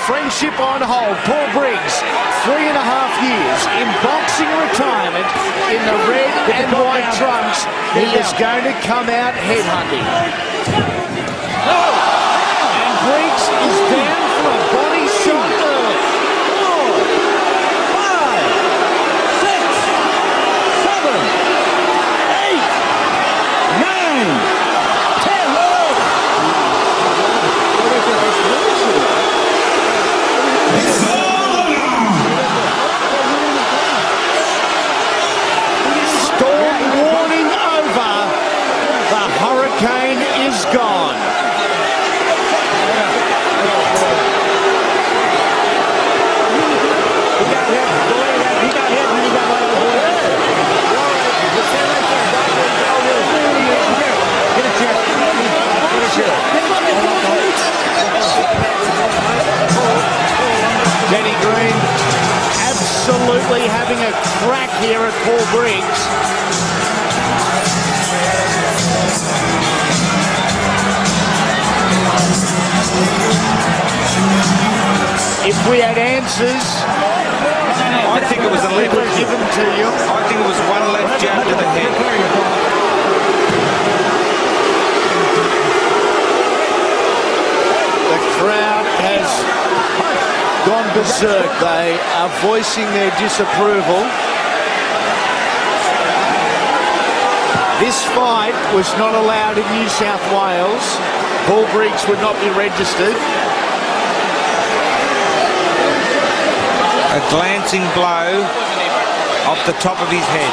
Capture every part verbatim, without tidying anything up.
friendship on hold. Paul Briggs, three and a half years in boxing retirement in the red and white trunks. He is going to come out headhunting. And Briggs is down for a body shot. Four, five, six, seven, eight, nine, ten. Storm warning over. The hurricane is gone. Danny Green absolutely having a crack here at Paul Briggs. If we had answers, I think it was a left given to you. I think it was one left jab to the head. The crowd has gone berserk. They are voicing their disapproval. This fight was not allowed in New South Wales. Paul Briggs would not be registered. A glancing blow off the top of his head.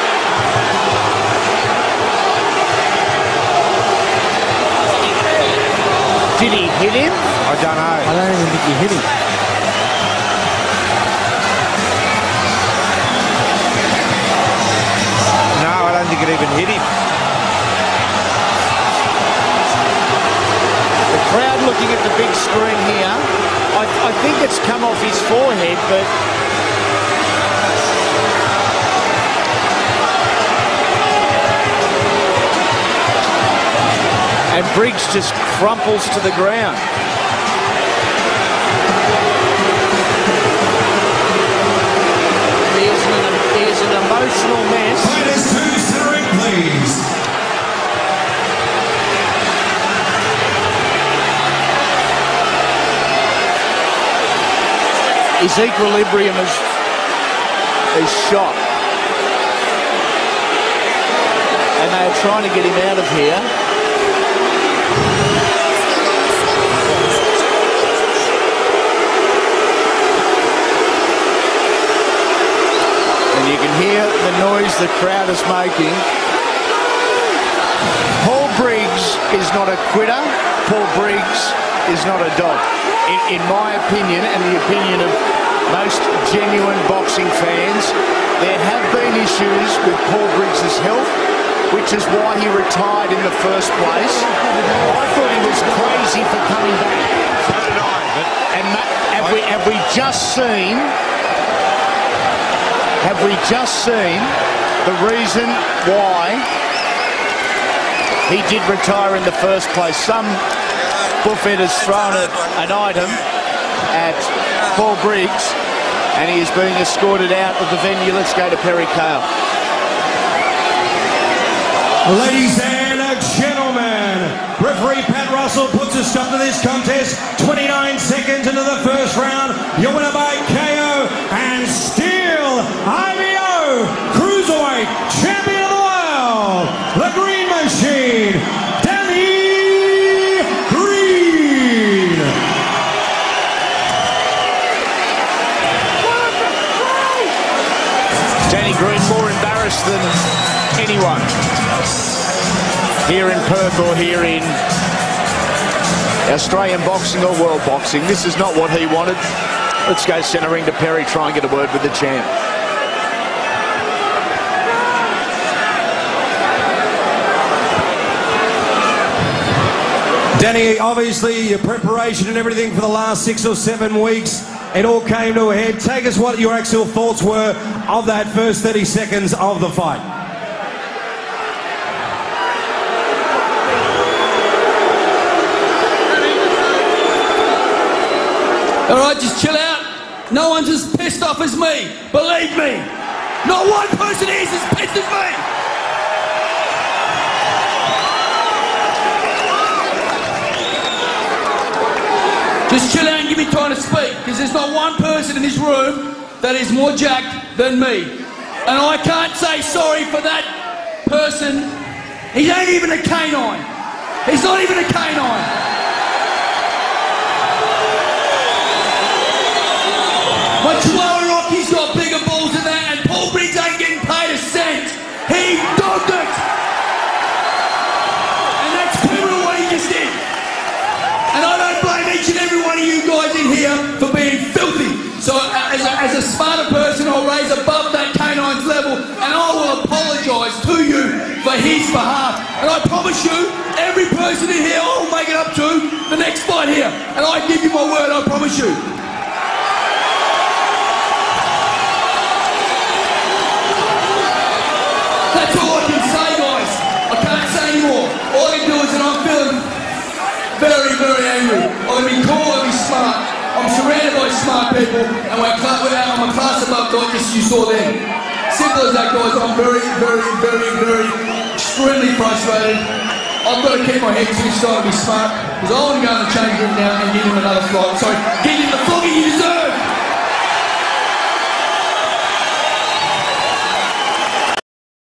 Did he hit him? I don't know. I don't even think he hit him. No, I don't think it even hit him. The crowd looking at the big screen here. I, I think it's come off his forehead, but and Briggs just crumples to the ground. He is an, he is an emotional mess. Fighters two centering, please. His equilibrium is, is shot. And they are trying to get him out of here. And you can hear the noise the crowd is making. Paul Briggs is not a quitter. Paul Briggs is not a dog. In, in my opinion, and the opinion of most genuine boxing fans, there have been issues with Paul Briggs' health, which is why he retired in the first place. I thought he was crazy for coming back. So did I, but And have we, have we just seen, have we just seen the reason why he did retire in the first place? Some buffet has thrown a, an item at Paul Briggs and he is being escorted out of the venue. Let's go to Perry Cale. Ladies and gentlemen, referee Pat Russell puts a stop to this contest. twenty-nine seconds into the first round. Your winner by K O and still I B O Cruiserweight Champion of the World, the Green Machine, Danny Green. Danny Green more embarrassed than anyone here in Perth or here in Australian boxing or world boxing. This is not what he wanted. Let's go centre ring to Perry, try and get a word with the champ. Danny, obviously your preparation and everything for the last six or seven weeks, it all came to a head. Take us what your actual thoughts were of that first thirty seconds of the fight. All right, just chill out. No one's as pissed off as me. Believe me. Not one person is as pissed as me. Just chill out and give me time to speak, because there's not one person in this room that is more jacked than me. And I can't say sorry for that person. He ain't even a canine. He's not even a canine. My Chihuahua Rocky's got bigger balls than that, and Paul Briggs ain't getting paid a cent. He dogged it. And that's criminal what he just did. And I don't blame each and every one of you guys in here for being filthy. So as a, as a smarter person, I'll raise above that canine's level, and I will apologise to you for his behalf. And I promise you, every person in here I will make it up to the next fight here. And I give you my word, I promise you. That's all I can say, guys. I can't say anymore. All I can do is that I'm feeling very, very angry. I'm going to be cool, I'm going to be smart. I'm surrounded by smart people, and we're cl- I'm a class above like this you saw then. Simple as that, guys. I'm very, very, very, very, extremely frustrated. I've got to keep my head switched on and be smart, because I want to go in the change room now and give him another flight. Sorry, give him the flogging you deserve!